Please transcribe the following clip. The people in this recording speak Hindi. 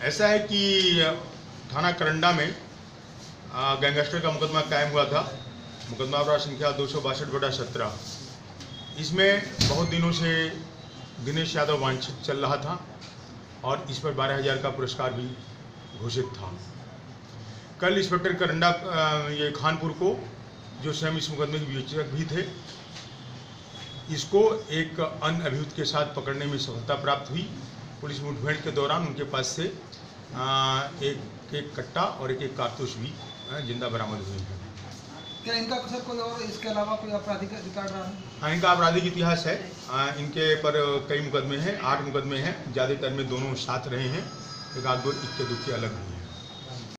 ऐसा है कि थाना करंडा में गैंगस्टर का मुकदमा कायम हुआ था। मुकदमा अपराध संख्या 262/17। इसमें बहुत दिनों से दिनेश यादव वांछित चल रहा था और इस पर 12,000 का पुरस्कार भी घोषित था। कल इंस्पेक्टर करंडा ये खानपुर को, जो स्वयं इस मुकदमे के विवेचक भी थे, इसको एक अन्य अभियुक्त के साथ पकड़ने में सफलता प्राप्त हुई। पुलिस मुठभेड़ के दौरान उनके पास से एक कट्टा और एक कारतूस भी जिंदा बरामद हुए हैं। क्या इनका सर कोई और इसके अलावा कोई आपराधिक रिकॉर्ड रहा है? हाँ, इनका आपराधिक इतिहास है। इनके पर कई मुकदमे हैं, 8 मुकदमे हैं। ज़्यादातर में दोनों साथ रहे हैं, एक आध दो इक्के दुक्के अलग हुए।